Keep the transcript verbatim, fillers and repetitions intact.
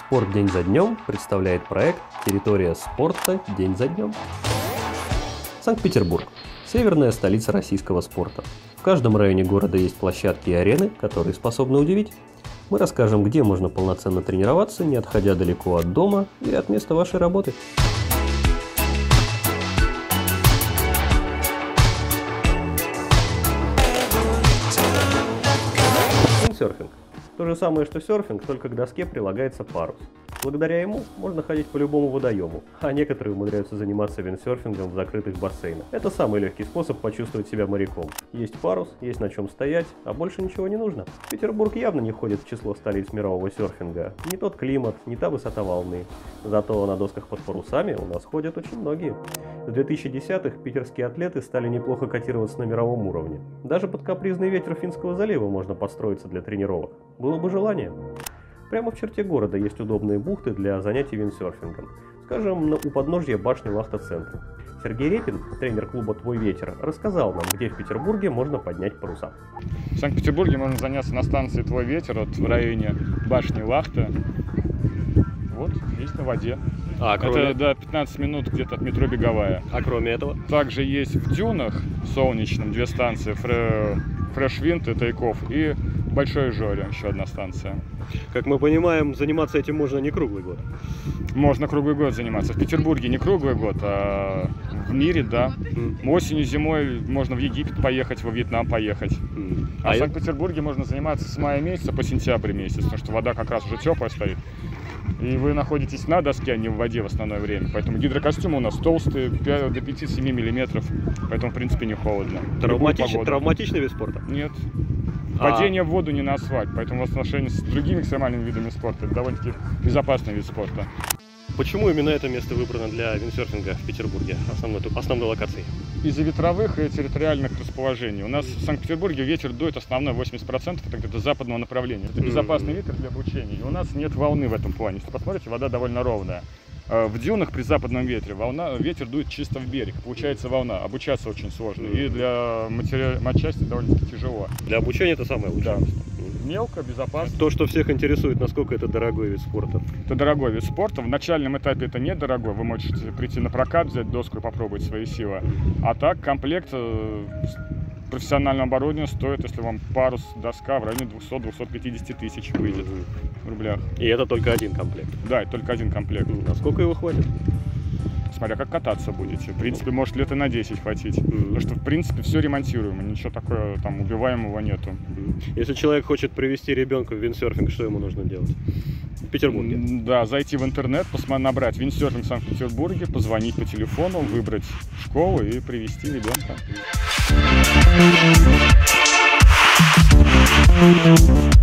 Спорт день за днем представляет проект «Территория спорта день за днем». Санкт-Петербург – северная столица российского спорта. В каждом районе города есть площадки и арены, которые способны удивить. Мы расскажем, где можно полноценно тренироваться, не отходя далеко от дома или от места вашей работы. Виндсерфинг. То же самое, что серфинг, только к доске прилагается парус. Благодаря ему можно ходить по любому водоему, а некоторые умудряются заниматься виндсерфингом в закрытых бассейнах. Это самый легкий способ почувствовать себя моряком. Есть парус, есть на чем стоять, а больше ничего не нужно. Петербург явно не входит в число столиц мирового серфинга. Не тот климат, не та высота волны. Зато на досках под парусами у нас ходят очень многие. В две тысячи десятых питерские атлеты стали неплохо котироваться на мировом уровне. Даже под капризный ветер Финского залива можно подстроиться для тренировок. Было бы желание. Прямо в черте города есть удобные бухты для занятий виндсерфингом. Скажем, у подножья башни Лахта-центра. Сергей Репин, тренер клуба «Твой ветер», рассказал нам, где в Петербурге можно поднять паруса. В Санкт-Петербурге можно заняться на станции «Твой ветер», вот в районе башни Лахта. Вот, есть на воде. А, кроме... Это до пятнадцати минут где-то от метро Беговая. А кроме этого? Также есть в Дюнах, в Солнечном, две станции, Фре... Фрешвинд и Тайков, и Большое Жоре, еще одна станция. Как мы понимаем, заниматься этим можно не круглый год. Можно круглый год заниматься. В Петербурге не круглый год, а в мире, да. Mm. Осенью, зимой можно в Египет поехать, во Вьетнам поехать. Mm. А, а в Санкт-Петербурге можно заниматься с мая месяца по сентябрь месяц, потому что вода как раз уже теплая стоит. И вы находитесь на доске, а не в воде в основное время. Поэтому гидрокостюмы у нас толстые, до пяти-семи миллиметров. Поэтому, в принципе, не холодно. Травматичный, травматичный вид спорта? Нет. А... Падение в воду не на асфальт. Поэтому в отношении с другими экстремальными видами спорта это довольно-таки безопасный вид спорта. Почему именно это место выбрано для виндсерфинга в Петербурге, основной, основной локацией? Из-за ветровых и территориальных расположений. У нас в Санкт-Петербурге ветер дует основной восемьдесят процентов, это где-то западного направления. Это безопасный ветер для обучения. И у нас нет волны в этом плане. Если посмотрите, вода довольно ровная. В дюнах при западном ветре волна, ветер дует чисто в берег. Получается волна. Обучаться очень сложно. И для матери... матчасти довольно-таки тяжело. Для обучения это самое лучшее. Да. Мелко, безопасно. То, что всех интересует, насколько это дорогой вид спорта. Это дорогой вид спорта. В начальном этапе это недорогой. Вы можете прийти на прокат, взять доску и попробовать свои силы. А так комплект профессионального оборудования стоит, если вам парус, доска, в районе двухсот — двухсот пятидесяти тысяч выйдет в рублях. И это только один комплект? Да, это только один комплект. А сколько его хватит? Смотря как кататься будете. В принципе, может лет и на десять хватить. Mm-hmm. Потому что, в принципе, все ремонтируемо. Ничего такого там убиваемого нету. Mm-hmm. Если человек хочет привести ребенка в виндсерфинг, что ему нужно делать? В Петербурге? Да, зайти в интернет, посмотреть, набрать виндсерфинг в Санкт-Петербурге, позвонить по телефону, выбрать школу и привести ребенка.